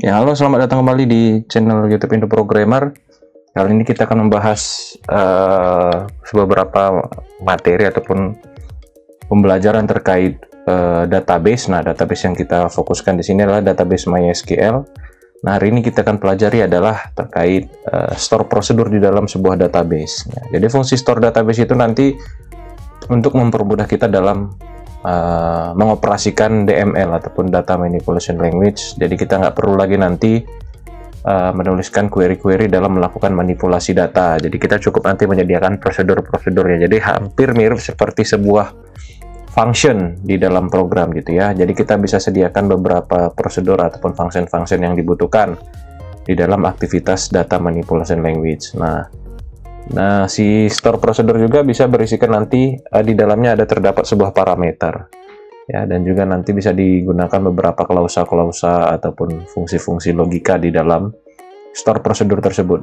Ya, halo, selamat datang kembali di channel YouTube Indo Programmer. Kali ini kita akan membahas beberapa materi ataupun pembelajaran terkait database. Nah, database yang kita fokuskan di sini adalah database MySQL. Nah, hari ini kita akan pelajari adalah terkait store prosedur di dalam sebuah database. Ya, jadi fungsi store database itu nanti untuk mempermudah kita dalam mengoperasikan DML ataupun Data Manipulation Language. Jadi kita nggak perlu lagi nanti menuliskan query-query dalam melakukan manipulasi data. Jadi kita cukup nanti menyediakan prosedur-prosedurnya. Jadi hampir mirip seperti sebuah function di dalam program gitu ya. Jadi kita bisa sediakan beberapa prosedur ataupun function-function yang dibutuhkan di dalam aktivitas Data Manipulation Language. Nah, si store prosedur juga bisa berisikan nanti di dalamnya ada terdapat sebuah parameter ya, dan juga nanti bisa digunakan beberapa klausa-klausa ataupun fungsi-fungsi logika di dalam store prosedur tersebut.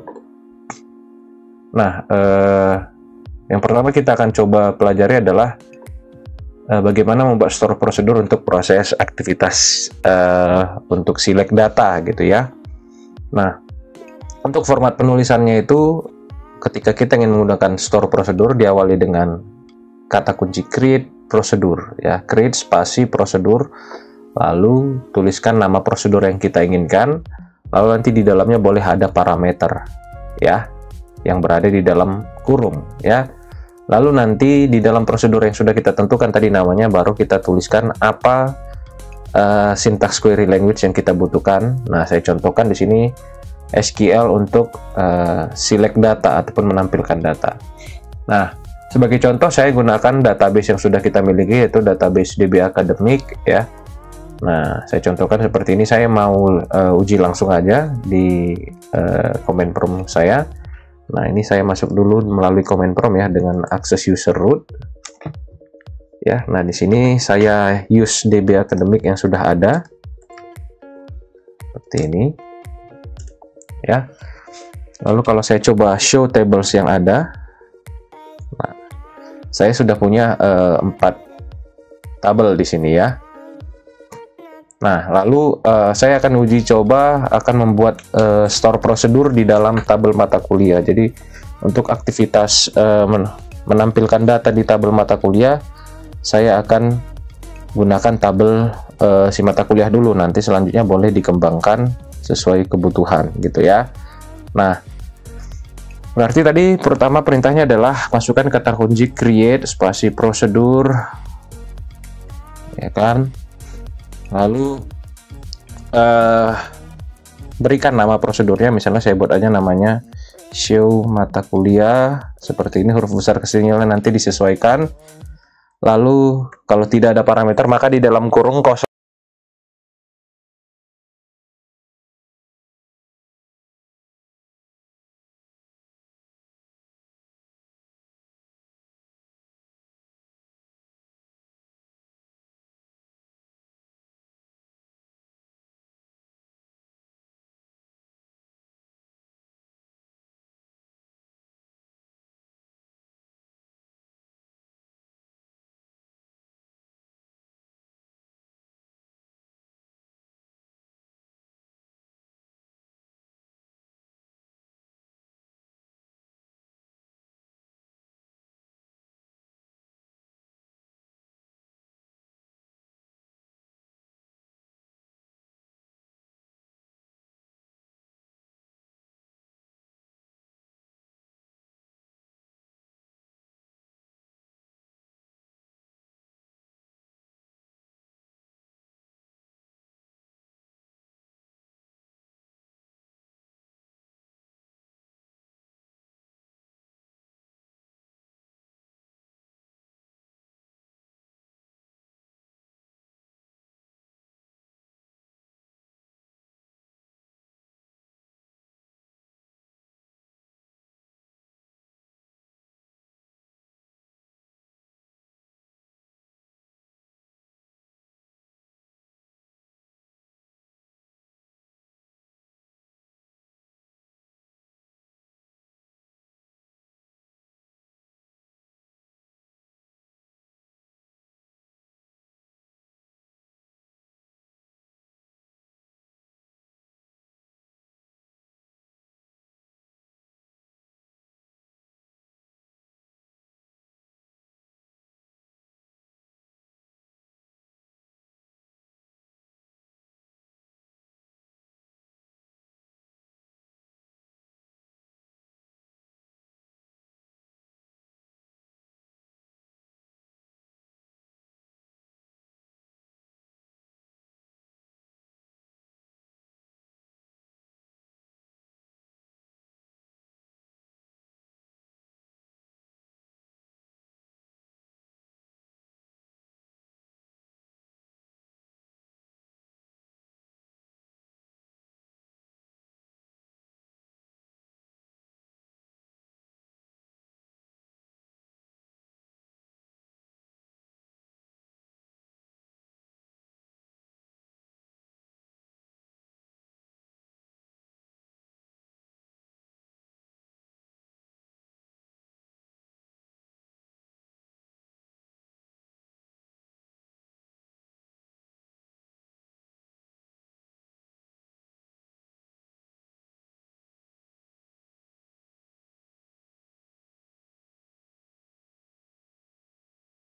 Nah, yang pertama kita akan coba pelajari adalah bagaimana membuat store prosedur untuk proses aktivitas untuk select data gitu ya. Nah, untuk format penulisannya itu ketika kita ingin menggunakan store prosedur diawali dengan kata kunci create prosedur ya, create spasi prosedur, lalu tuliskan nama prosedur yang kita inginkan, lalu nanti di dalamnya boleh ada parameter ya yang berada di dalam kurung ya. Lalu nanti di dalam prosedur yang sudah kita tentukan tadi namanya, baru kita tuliskan apa syntax query language yang kita butuhkan. Nah, saya contohkan di sini SQL untuk select data ataupun menampilkan data. Nah, sebagai contoh saya gunakan database yang sudah kita miliki, yaitu database DB Academic ya. Nah, saya contohkan seperti ini. Saya mau uji langsung aja di command prompt saya. Nah, ini saya masuk dulu melalui command prompt ya dengan akses user root. Ya, nah di sini saya use DB Academic yang sudah ada. Seperti ini. Ya. Lalu kalau saya coba show tables yang ada, nah, saya sudah punya 4 tabel di sini ya. Nah, lalu saya akan uji coba akan membuat store prosedur di dalam tabel mata kuliah. Jadi untuk aktivitas menampilkan data di tabel mata kuliah, saya akan gunakan tabel si mata kuliah dulu. Nanti selanjutnya boleh dikembangkan sesuai kebutuhan gitu ya. Nah, berarti tadi pertama perintahnya adalah masukkan kata kunci create spasi prosedur ya kan, lalu berikan nama prosedurnya. Misalnya saya buat aja namanya show mata kuliah seperti ini, huruf besar kecilnya nanti disesuaikan. Lalu kalau tidak ada parameter maka di dalam kurung kosong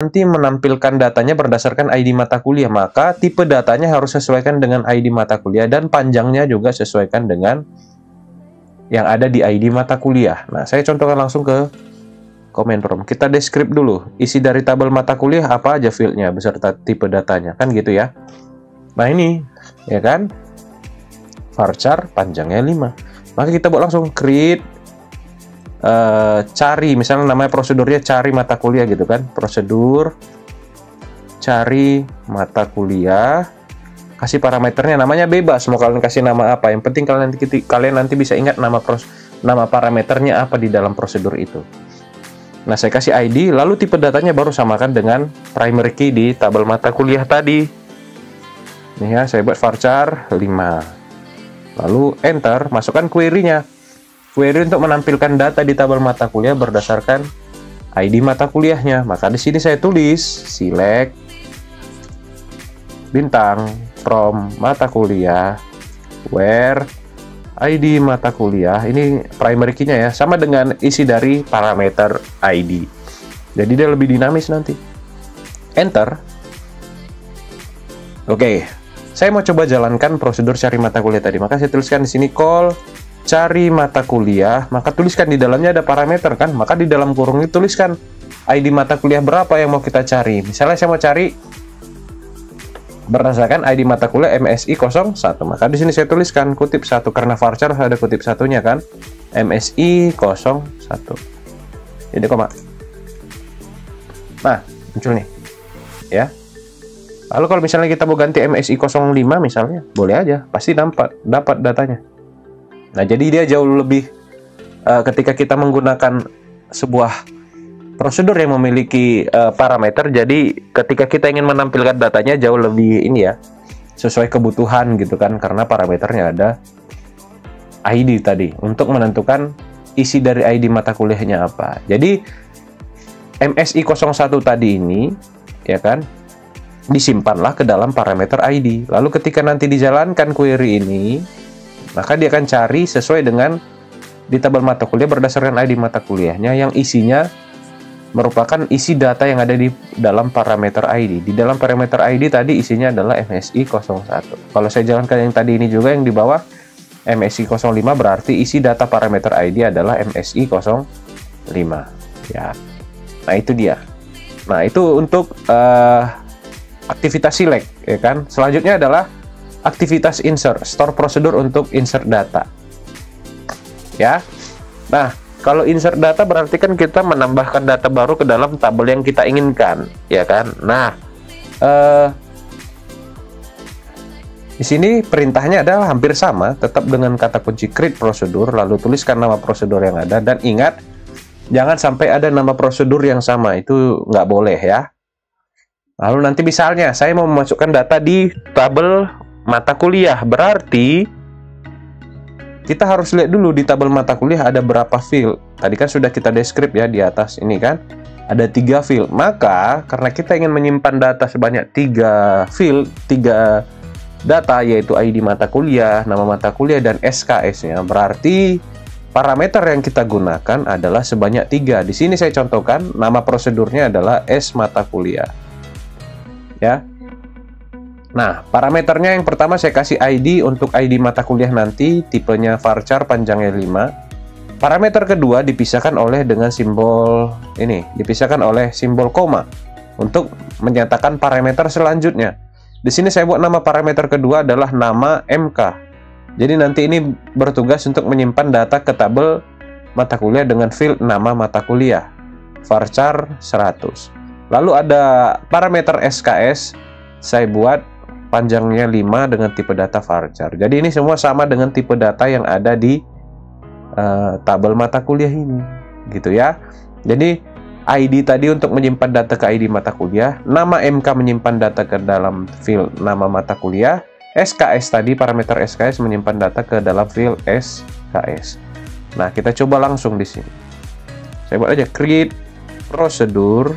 nanti menampilkan datanya berdasarkan ID mata kuliah, maka tipe datanya harus sesuaikan dengan ID mata kuliah dan panjangnya juga sesuaikan dengan yang ada di ID mata kuliah. Nah, saya contohkan langsung ke command prompt. Kita describe dulu, isi dari tabel mata kuliah apa aja fieldnya beserta tipe datanya, kan gitu ya. Nah ini, ya kan, varchar panjangnya 5. Maka kita buat langsung create, cari, misalnya namanya prosedurnya cari mata kuliah gitu kan, prosedur cari mata kuliah, kasih parameternya, namanya bebas, mau kalian kasih nama apa, yang penting kalian nanti bisa ingat nama parameternya apa di dalam prosedur itu. Nah, saya kasih ID, lalu tipe datanya baru samakan dengan primary key di tabel mata kuliah tadi. Nih ya, saya buat varchar 5. Lalu enter, masukkan query-nya. Query untuk menampilkan data di tabel mata kuliah berdasarkan ID mata kuliahnya. Maka di sini saya tulis select bintang from mata kuliah where ID mata kuliah, ini primary key-nya ya, sama dengan isi dari parameter ID. Jadi dia lebih dinamis nanti. Enter. Oke, saya mau coba jalankan prosedur cari mata kuliah tadi. Maka saya tuliskan di sini call cari mata kuliah, maka tuliskan di dalamnya ada parameter kan, maka di dalam kurung itu tuliskan ID mata kuliah berapa yang mau kita cari. Misalnya saya mau cari berdasarkan ID mata kuliah MSI 01, maka di sini saya tuliskan kutip 1 karena varchar ada kutip satunya kan, MSI 01. Jadi koma. Nah, muncul nih. Ya. Lalu kalau misalnya kita mau ganti MSI 05 misalnya, boleh aja, pasti dapat datanya. Nah, jadi dia jauh lebih ketika kita menggunakan sebuah prosedur yang memiliki parameter, jadi ketika kita ingin menampilkan datanya jauh lebih ini ya, sesuai kebutuhan gitu kan, karena parameternya ada ID tadi untuk menentukan isi dari ID mata kuliahnya apa. Jadi MSI 01 tadi ini ya kan disimpanlah ke dalam parameter ID. Lalu ketika nanti dijalankan query ini, maka dia akan cari sesuai dengan di tabel mata kuliah berdasarkan ID mata kuliahnya yang isinya merupakan isi data yang ada di dalam parameter ID. Di dalam parameter ID tadi isinya adalah MSI 01. Kalau saya jalankan yang tadi ini juga yang di bawah MSI 05, berarti isi data parameter ID adalah MSI 05. Ya. Nah, itu dia. Nah, itu untuk aktivitas select ya kan. Selanjutnya adalah aktivitas insert, store prosedur untuk insert data. Ya. Nah, kalau insert data berarti kan kita menambahkan data baru ke dalam tabel yang kita inginkan, ya kan? Nah, di sini perintahnya adalah hampir sama, tetap dengan kata kunci create prosedur, lalu tuliskan nama prosedur yang ada, dan ingat, jangan sampai ada nama prosedur yang sama, itu nggak boleh ya. Lalu nanti misalnya saya mau memasukkan data di tabel mata kuliah, berarti kita harus lihat dulu di tabel mata kuliah ada berapa field. Tadi kan sudah kita describe ya di atas ini kan, ada 3 field. Maka karena kita ingin menyimpan data sebanyak 3 field, 3 data, yaitu ID mata kuliah, nama mata kuliah, dan SKS-nya, berarti parameter yang kita gunakan adalah sebanyak 3. Di sini saya contohkan nama prosedurnya adalah S mata kuliah. Ya. Nah, parameternya yang pertama saya kasih ID untuk ID mata kuliah nanti, tipenya varchar, panjangnya 5. Parameter kedua dipisahkan oleh dengan simbol ini, dipisahkan oleh simbol koma untuk menyatakan parameter selanjutnya. Di sini saya buat nama parameter kedua adalah nama MK. Jadi nanti ini bertugas untuk menyimpan data ke tabel mata kuliah dengan field nama mata kuliah, varchar 100. Lalu ada parameter SKS, saya buat panjangnya 5 dengan tipe data varchar. Jadi ini semua sama dengan tipe data yang ada di tabel mata kuliah ini, gitu ya. Jadi ID tadi untuk menyimpan data ke ID mata kuliah, nama MK menyimpan data ke dalam field nama mata kuliah, SKS tadi parameter SKS menyimpan data ke dalam field SKS. Nah, kita coba langsung di sini. Saya buat aja create prosedur,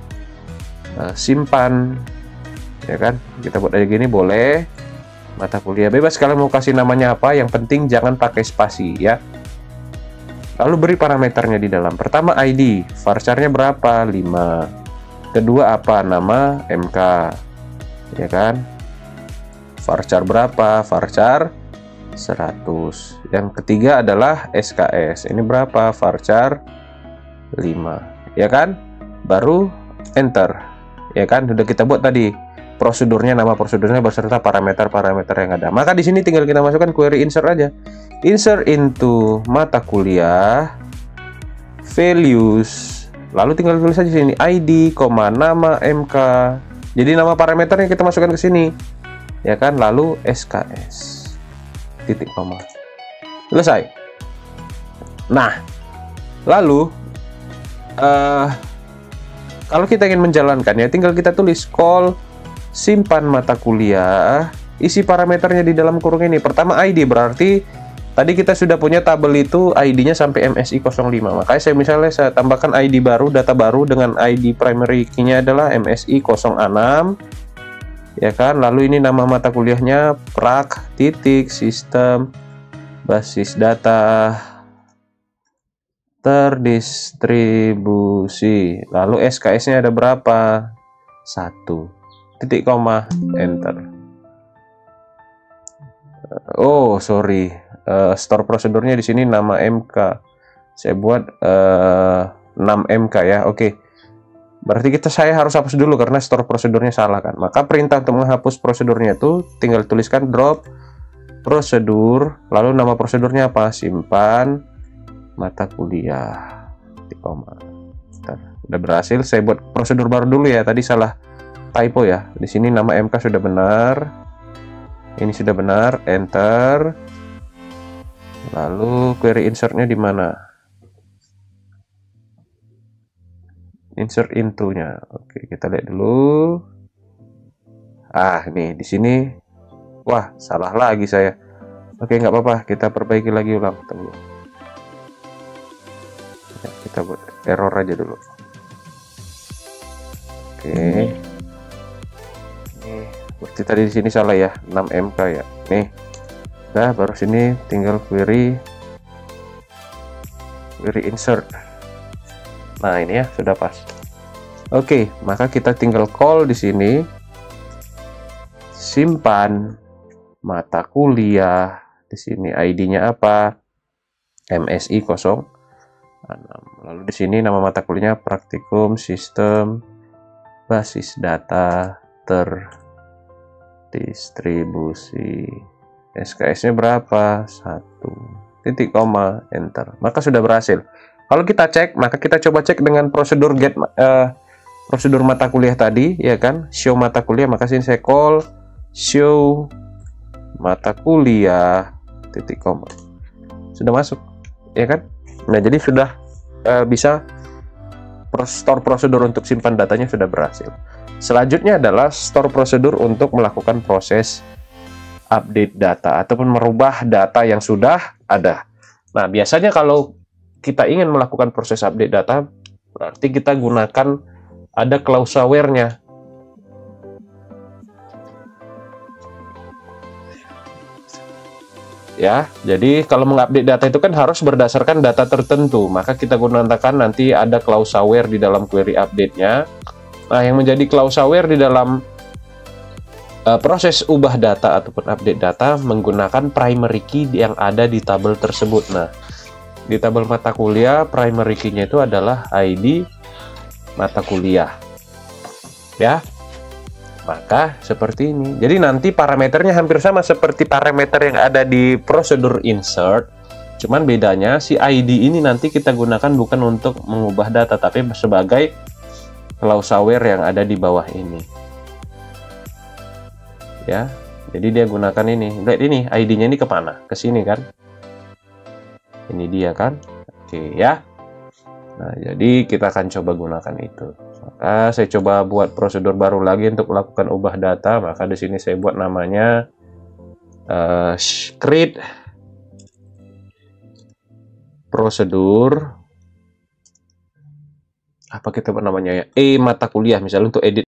simpan. Ya kan, kita buat aja gini, boleh mata kuliah, bebas kalian mau kasih namanya apa, yang penting jangan pakai spasi ya. Lalu beri parameternya di dalam. Pertama ID, varcharnya berapa? 5. Kedua apa? Nama MK, ya kan? Varchar berapa? Varchar 100. Yang ketiga adalah SKS. Ini berapa? Varchar 5, ya kan? Baru enter, ya kan? Sudah kita buat tadi prosedurnya, nama prosedurnya beserta parameter-parameter yang ada. Maka di sini tinggal kita masukkan query insert aja. Insert into mata kuliah values. Lalu tinggal tulis saja sini ID, nama MK. Jadi nama parameternya kita masukkan ke sini, ya kan? Lalu SKS. Titik koma. Selesai. Nah, lalu kalau kita ingin menjalankan, ya tinggal kita tulis call simpan mata kuliah, isi parameternya di dalam kurung ini. Pertama ID, berarti tadi kita sudah punya tabel itu ID-nya sampai MSI 05. Makanya saya tambahkan ID baru, data baru dengan ID primary key-nya adalah MSI 06, ya kan? Lalu ini nama mata kuliahnya prak titik sistem basis data terdistribusi. Lalu SKS-nya ada berapa? 1. Titik koma, enter. Oh, sorry. Store prosedurnya di sini nama MK. Saya buat 6 MK ya. Oke. Berarti saya harus hapus dulu karena store prosedurnya salah kan. Maka perintah untuk menghapus prosedurnya itu tinggal tuliskan drop prosedur, lalu nama prosedurnya apa? Simpan mata kuliah. Titik koma. Udah berhasil. Saya buat prosedur baru dulu ya. Tadi salah typo ya. Di sini nama MK sudah benar. Ini sudah benar. Enter. Lalu query insertnya di mana? Insert into-nya. Oke, kita lihat dulu. Ah, nih di sini. Wah, salah lagi saya. Oke, nggak apa-apa. Kita perbaiki lagi ulang. Tunggu. Ya, kita buat error aja dulu. Oke. Nih, berarti tadi di sini salah ya. 6 MK ya. Nih. Nah, baru sini tinggal query insert. Nah, ini ya sudah pas. Oke, maka kita tinggal call di sini simpan mata kuliah. Di sini ID-nya apa? MSI 06. Lalu di sini nama mata kuliahnya praktikum sistem basis data terdistribusi. SKS-nya berapa? 1. Titik koma, enter. Maka sudah berhasil. Kalau kita cek, maka kita coba cek dengan prosedur get prosedur mata kuliah tadi, ya kan? Show mata kuliah, maka sini saya call show mata kuliah titik koma. Sudah masuk, ya kan? Nah, jadi sudah bisa store prosedur untuk simpan datanya sudah berhasil. Selanjutnya adalah store prosedur untuk melakukan proses update data ataupun merubah data yang sudah ada. Nah, biasanya kalau kita ingin melakukan proses update data, berarti kita gunakan ada clauseware-nya. Ya, jadi kalau mengupdate data itu kan harus berdasarkan data tertentu, maka kita gunakan nanti ada clauseware di dalam query update-nya. Nah, yang menjadi clauseware di dalam proses ubah data ataupun update data menggunakan primary key yang ada di tabel tersebut. Nah, di tabel mata kuliah primary key-nya itu adalah ID mata kuliah. Ya. Maka seperti ini. Jadi nanti parameternya hampir sama seperti parameter yang ada di prosedur insert. Cuman bedanya si ID ini nanti kita gunakan bukan untuk mengubah data tapi sebagai clauseware yang ada di bawah ini. Ya, jadi dia gunakan ini. Lihat ini, ID-nya ini kemana? Ke sini kan? Ini dia kan? Oke ya. Nah, jadi kita akan coba gunakan itu. Maka saya coba buat prosedur baru lagi untuk melakukan ubah data. Maka di sini saya buat namanya create prosedur. Apa kita buat namanya ya? Mata kuliah misalnya untuk edit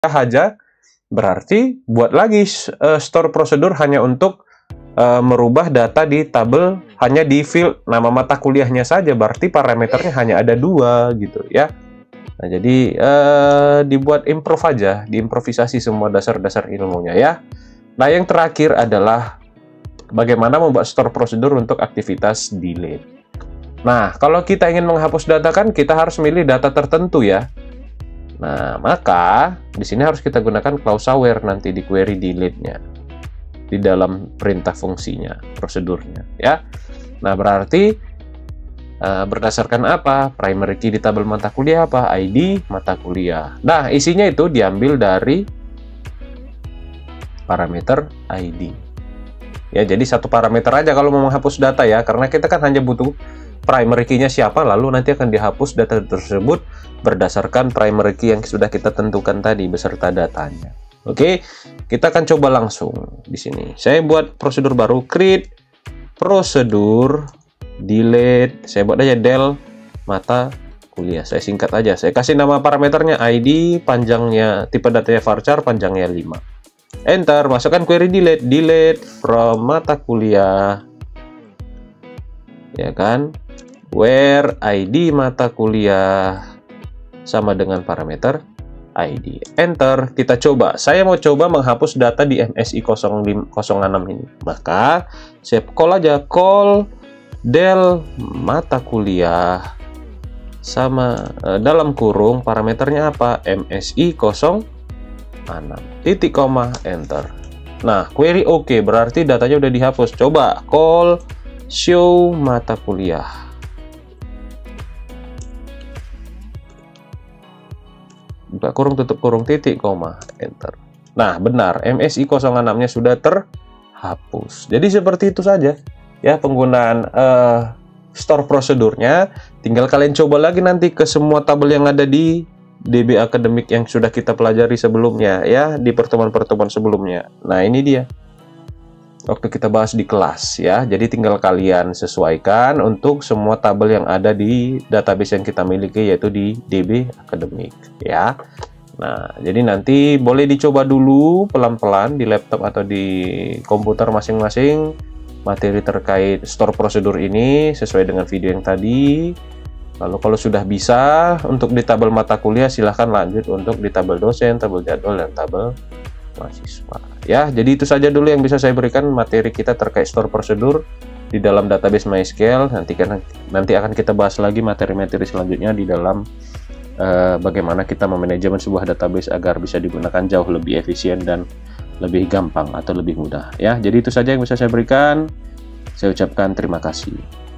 aja, berarti buat lagi store prosedur hanya untuk merubah data di tabel hanya di field nama mata kuliahnya saja, berarti parameternya hanya ada 2 gitu ya. Nah, jadi dibuat improve aja, diimprovisasi semua dasar-dasar ilmunya ya. Nah, yang terakhir adalah bagaimana membuat store prosedur untuk aktivitas delete. Nah, kalau kita ingin menghapus data kan kita harus milih data tertentu ya. Nah, maka di sini harus kita gunakan clause where nanti di query delete-nya di dalam perintah fungsinya, prosedurnya ya. Nah, berarti berdasarkan apa? Primary key di tabel mata kuliah apa? ID mata kuliah. Nah, isinya itu diambil dari parameter ID. Ya, jadi satu parameter aja kalau mau menghapus data ya, karena kita kan hanya butuh primary key-nya siapa, lalu nanti akan dihapus data tersebut berdasarkan primary key yang sudah kita tentukan tadi beserta datanya. Oke, kita akan coba langsung di sini. Saya buat prosedur baru, create prosedur delete. Saya buat aja del mata kuliah. Saya singkat aja. Saya kasih nama parameternya ID, panjangnya tipe datanya varchar, panjangnya 5. Enter, masukkan query delete from mata kuliah. Ya kan? Where ID mata kuliah sama dengan parameter ID. Enter, kita coba. Saya mau coba menghapus data di MSI 06 ini. Maka saya call aja, call del mata kuliah sama dalam kurung parameternya apa? MSI 06 titik koma, enter. Nah, query oke, berarti datanya udah dihapus. Coba call show mata kuliah. Buka kurung, tutup kurung, titik koma, enter. Nah, benar, MSI 06-nya sudah terhapus. Jadi seperti itu saja ya penggunaan store prosedurnya. Tinggal kalian coba lagi nanti ke semua tabel yang ada di DB Akademik yang sudah kita pelajari sebelumnya ya, di pertemuan-pertemuan sebelumnya. Nah, ini dia waktu kita bahas di kelas ya. Jadi tinggal kalian sesuaikan untuk semua tabel yang ada di database yang kita miliki, yaitu di DB Akademik ya. Nah, jadi nanti boleh dicoba dulu pelan-pelan di laptop atau di komputer masing-masing materi terkait store prosedur ini sesuai dengan video yang tadi. Lalu kalau sudah bisa untuk di tabel mata kuliah, silahkan lanjut untuk di tabel dosen, tabel jadwal, dan tabel mahasiswa. Ya, jadi itu saja dulu yang bisa saya berikan materi kita terkait store prosedur di dalam database MySQL. Nanti akan kita bahas lagi materi-materi selanjutnya di dalam bagaimana kita memanajemen sebuah database agar bisa digunakan jauh lebih efisien dan lebih gampang atau lebih mudah. Ya, jadi itu saja yang bisa saya berikan. Saya ucapkan terima kasih.